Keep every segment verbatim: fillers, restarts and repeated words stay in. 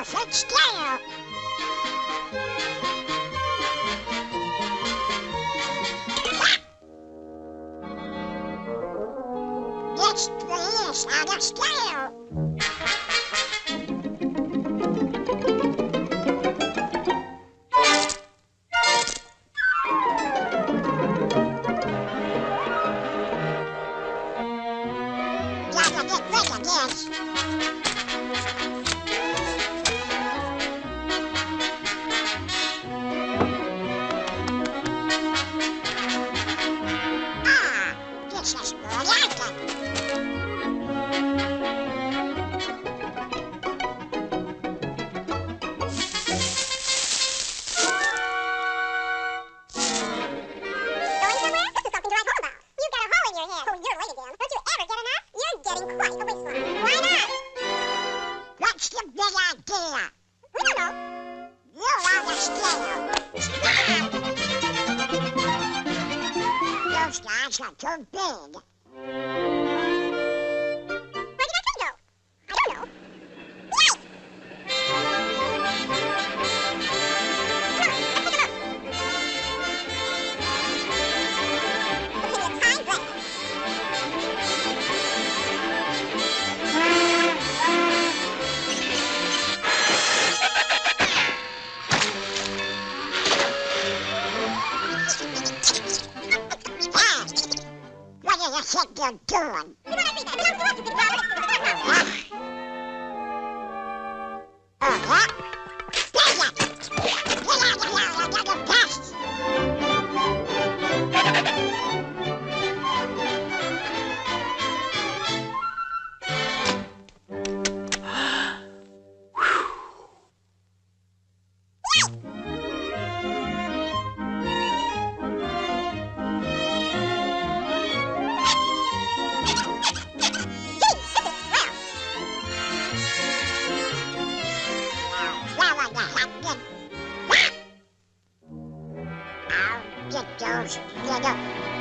anthropomorphic scale. This tree is on a scale. Gotta get rid of this. Ah, this is brilliant. What's the big idea? We don't know. You're on the scale. Those guys are too big. Where did that thing go? I don't know. Yay! Come on, let's take a look. Looking at time break. What do you think you're doing? You want everything. It belongs to us. You can grab it. It's the front now. Oh, yeah? There you go. Get out of here. I got the best. Get those little...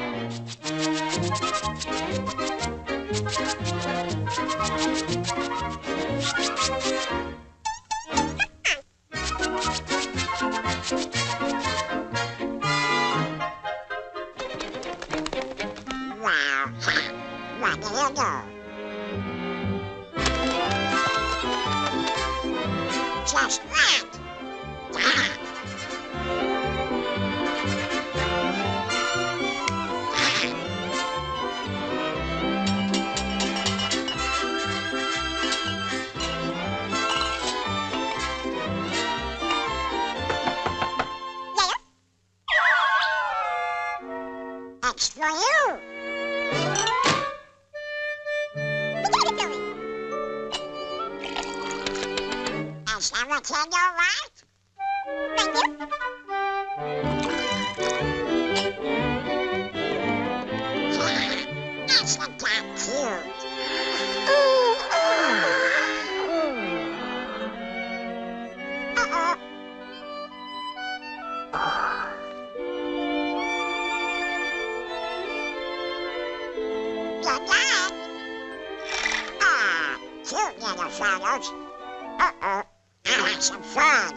Wow, what do you do? Just that. It's for you. You gave it to me. Is everything all right? Thank you. Isn't that cute? Uh-oh. Good night. Ah, cute little fellows. Uh-oh, I had some fun.